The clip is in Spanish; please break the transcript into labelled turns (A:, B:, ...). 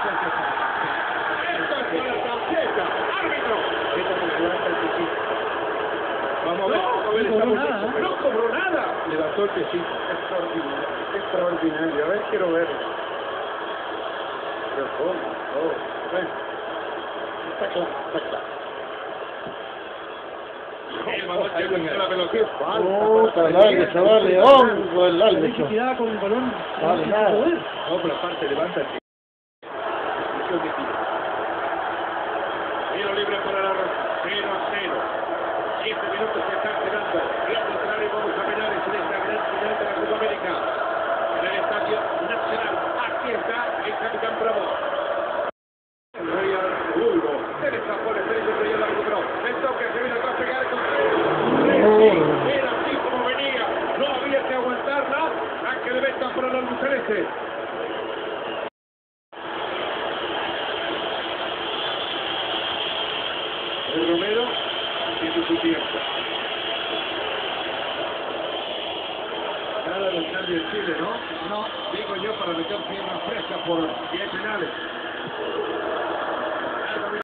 A: Esto es para la tarjeta. ¡Árbitro! Vamos a ver, no cobró nada.
B: Levantó el piecito. Extraordinario. A ver, quiero verlo. Pero ¿cómo? Bueno. Está claro, está claro.
C: Dale, chaval, León, o el árbitro.
D: Tirada con el balón.
C: Vale, nada.
B: No, pero aparte, levántate.
A: Tiro libre para la 0-0. 7 minutos se están quedando. Y al contrario, vamos a penales en esta gran final de la Copa América. En el Estadio Nacional. Aquí está el capitán Bravo. El Real Hugo. Se le escapó el estrella del Real Árbitro. El toque se viene atrás a pegar con era así como venía. No había que aguantarla. Saque de venta para los lucerenses. El Romero tiene su tiempo. Nada del cambio en Chile, ¿no? No, digo yo para meter piernas frescas por 10 penales.